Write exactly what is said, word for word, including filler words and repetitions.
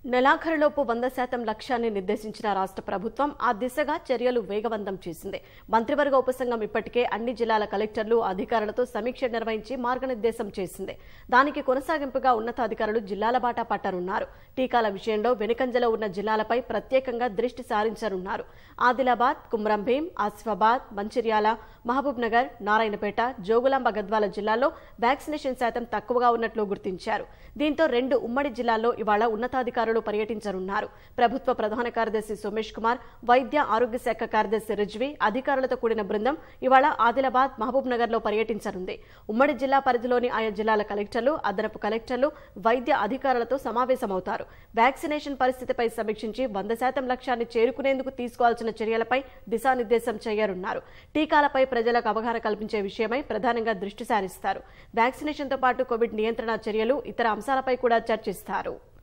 నెలాఖరులోపు వంద శాతం లక్ష్యాన్ని నిర్దేశించిన రాష్ట్ర ప్రభుత్వం ఆ దిశగా చర్యలు వేగవంతం చేసింది. మంత్రివర్గ ఉపసంఘం ఇప్పటికే అన్ని జిల్లాల కలెక్టర్లు అధికారులతో సమీక్ష నిర్వహించి మార్గనిర్దేశం చేసింది. దానికి కొనసాగింపుగా ఉన్నతాధికారులు జిల్లాల బాటా పట్టనున్నారు. టీకాల విషయంలో వెనుకంజలో ఉన్న జిల్లాలపై ప్రత్యేకంగా దృష్టి సారించనున్నారు. ఆదిలాబాద్, కుమ్రంభీం, ఆసిఫాబాద్, మంచిర్యాల, మహబూబ్ నగర్, నారాయణపేట, జోగులాంబ గద్వాల జిల్లాల్లో వ్యాక్సినేషన్ శాతం తక్కువగా ఉన్నట్లు గుర్తించారు. దీంతో రెండు ఉమ్మడి జిల్లాల్లో ఇవాళ ఉన్నతాధికారులు పర్యటించనున్నారు. ప్రభుత్వ ప్రధాన కార్యదర్శి సోమేష్ కుమార్, వైద్య ఆరోగ్య శాఖ కార్యదర్శి రిజ్వీ అధికారులతో కూడిన బృందం ఇవాళ ఆదిలాబాద్, మహబూబ్ నగర్ లో పర్యటించనుంది. ఉమ్మడి జిల్లా పరిధిలోని ఆయా జిల్లాల కలెక్టర్లు, అదనపు కలెక్టర్లు వైద్య అధికారులతో సమావేశమవుతారు. వ్యాక్సినేషన్ పరిస్థితిపై సమీక్షించి వంద శాతం లక్ష్యాన్ని చేరుకునేందుకు తీసుకోవాల్సిన చర్యలపై దిశానిర్దేశం చేయనున్నారు. టీకాలపై ప్రజలకు అవగాహన కల్పించే విషయమై ప్రధానంగా దృష్టి సారిస్తారు. వ్యాక్సినేషన్తో పాటు కోవిడ్ నియంత్రణ చర్యలు, ఇతర అంశాలపై కూడా చర్చిస్తారు.